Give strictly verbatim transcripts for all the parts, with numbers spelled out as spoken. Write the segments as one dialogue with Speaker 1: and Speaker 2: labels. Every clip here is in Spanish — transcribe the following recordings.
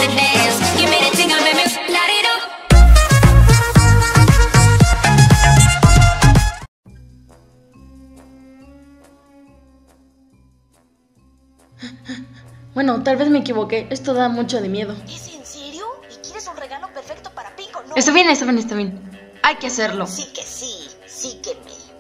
Speaker 1: Bueno, tal vez me equivoqué. Esto da mucho de miedo.
Speaker 2: ¿Es en serio? ¿Y quieres un regalo perfecto para Pico? No.
Speaker 1: Está bien, está bien, está bien. Hay que hacerlo.
Speaker 2: Sí que sí, sígueme.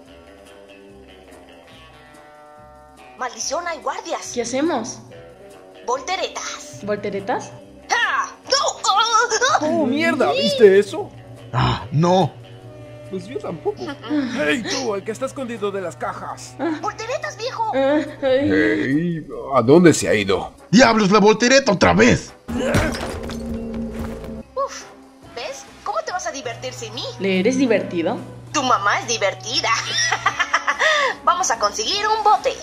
Speaker 2: Maldición, hay guardias.
Speaker 1: ¿Qué hacemos?
Speaker 2: Volteretas.
Speaker 1: ¿Volteretas?
Speaker 2: ¡Ah! ¡No!
Speaker 3: ¡Oh, mierda! ¿Viste eso?
Speaker 4: Ah, no.
Speaker 3: Pues yo tampoco. ¡Hey, tú, el que está escondido de las cajas!
Speaker 2: ¡Volteretas, viejo!
Speaker 1: Ah, ay.
Speaker 3: Hey, ¿a dónde se ha ido?
Speaker 4: ¡Diablos, la voltereta otra vez!
Speaker 2: Uf, ¿ves? ¿Cómo te vas a divertir sin mí?
Speaker 1: ¿Le eres divertido?
Speaker 2: Tu mamá es divertida. Vamos a conseguir un bote.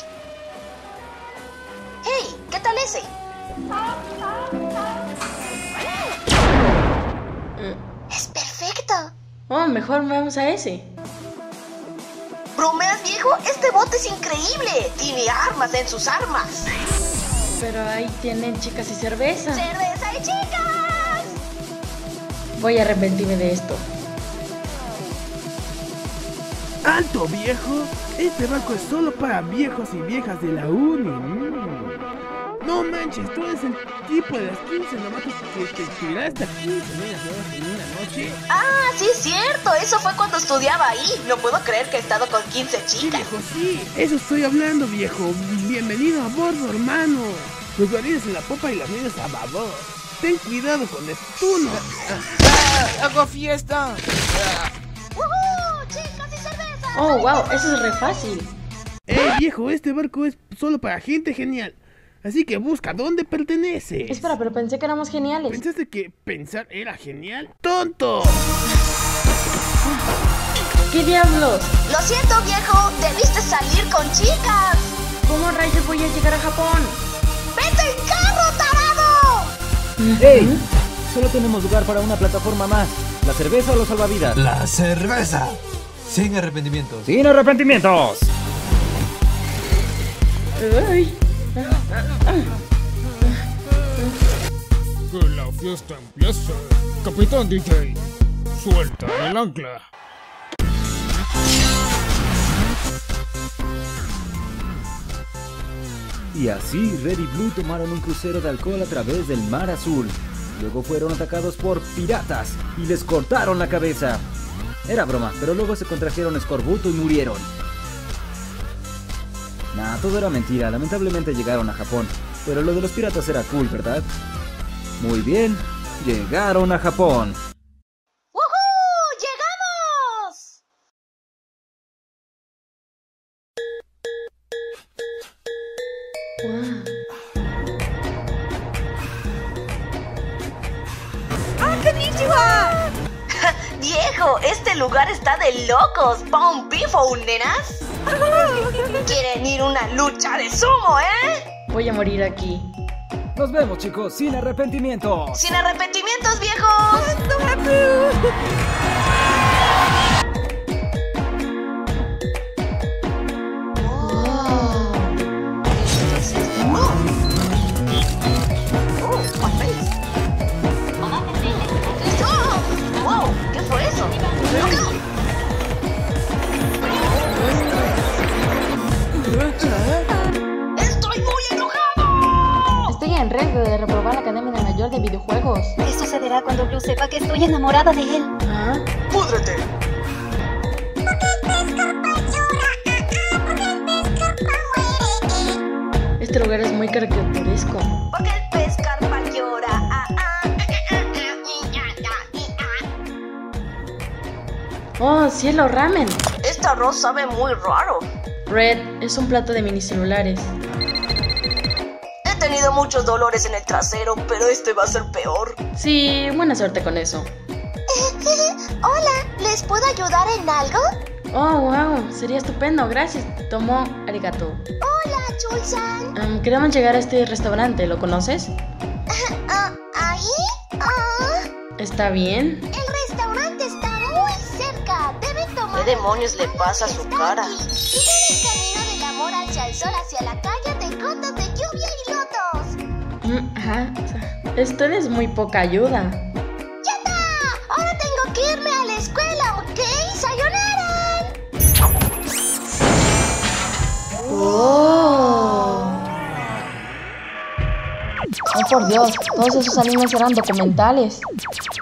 Speaker 2: Hey, ¿qué tal ese? Es perfecto.
Speaker 1: Oh, mejor vamos a ese.
Speaker 2: ¿Bromeas, viejo? Este bote es increíble. Tiene armas en sus armas.
Speaker 1: Pero ahí tienen chicas y cerveza.
Speaker 2: ¡Cerveza y chicas!
Speaker 1: Voy a arrepentirme de esto.
Speaker 5: ¡Alto, viejo! Este barco es solo para viejos y viejas de la uni. Mm. No manches, tú eres el tipo de las quince novatos que te tiraste a quince niñas en una noche.
Speaker 2: Ah, sí es cierto. Eso fue cuando estudiaba ahí. No puedo creer que he estado con quince
Speaker 5: Sí,
Speaker 2: chicas.
Speaker 5: viejo, sí. Eso estoy hablando, viejo. Bienvenido a bordo, hermano. Los guardias en la popa y las niñas a babor. Ten cuidado con Neptuno.
Speaker 3: ¡Ah! ¡Hago fiesta!
Speaker 2: ¡Woohoo! ¡Chicas y cerveza!
Speaker 1: Oh, wow, eso es re fácil.
Speaker 5: Eh, viejo, este barco es solo para gente genial. Así que busca dónde perteneces.
Speaker 1: Espera, pero pensé que éramos geniales.
Speaker 5: ¿Pensaste que pensar era genial? ¡Tonto!
Speaker 1: ¿Qué diablos?
Speaker 2: Lo siento, viejo. Debiste salir con chicas.
Speaker 1: ¿Cómo rayos voy a llegar a Japón?
Speaker 2: ¡Vete en carro, tarado!
Speaker 6: ¡Ey! Solo tenemos lugar para una plataforma más. ¿La cerveza o los salvavidas?
Speaker 4: La cerveza. Sin arrepentimientos.
Speaker 6: ¡Sin arrepentimientos!
Speaker 1: Ay.
Speaker 3: ¡Que la fiesta empiece! Capitán D J, suelta el ancla.
Speaker 6: Y así Red y Blue tomaron un crucero de alcohol a través del Mar Azul. Luego fueron atacados por piratas y les cortaron la cabeza. Era broma, pero luego se contrajeron escorbuto y murieron. Nah, todo era mentira. Lamentablemente llegaron a Japón. Pero lo de los piratas era cool, ¿verdad? Muy bien, llegaron a Japón.
Speaker 2: ¡Woohoo! ¡Llegamos!
Speaker 1: Wow.
Speaker 2: Viejo, este lugar está de locos. ¿Pa un pifo, nenas? ¿Quieren ir a una lucha de sumo, eh?
Speaker 1: Voy a morir aquí.
Speaker 6: Nos vemos, chicos, sin arrepentimientos.
Speaker 2: ¡Sin arrepentimientos, viejos! ¡Estoy muy enojado!
Speaker 1: Estoy en riesgo de reprobar la Academia de Mayor de Videojuegos.
Speaker 7: ¿Qué sucederá cuando Blue sepa que estoy enamorada de él?
Speaker 1: ¿Ah?
Speaker 2: ¡Púdrete!
Speaker 1: Este lugar es muy caricaturesco.
Speaker 2: Porque el pez carpa llora. Ah, ah.
Speaker 1: Oh, cielo, ramen.
Speaker 2: Este arroz sabe muy raro.
Speaker 1: Red es un plato de minicelulares.
Speaker 2: He tenido muchos dolores en el trasero, pero este va a ser peor.
Speaker 1: Sí, buena suerte con eso.
Speaker 2: Hola, ¿les puedo ayudar en algo?
Speaker 1: Oh, wow, sería estupendo, gracias. Tomo arigato.
Speaker 2: Hola, Chulsan.
Speaker 1: Um, queremos llegar a este restaurante, ¿lo conoces?
Speaker 2: Ah, ¿ahí? Ah.
Speaker 1: ¿Está bien?
Speaker 2: El restaurante está muy cerca. Deben tomar. ¿Qué demonios le pasa a su cara? Sigan el camino del amor hacia el sol, hacia la calle de gotas de lluvia y lotos.
Speaker 1: Mm, ajá. Usted es muy poca ayuda.
Speaker 2: ¡Ya está! Ahora tengo que irme a la escuela, ¿ok? ¡Sayonara!
Speaker 1: ¡Oh! ¡Oh, por Dios! Todos esos animes eran documentales.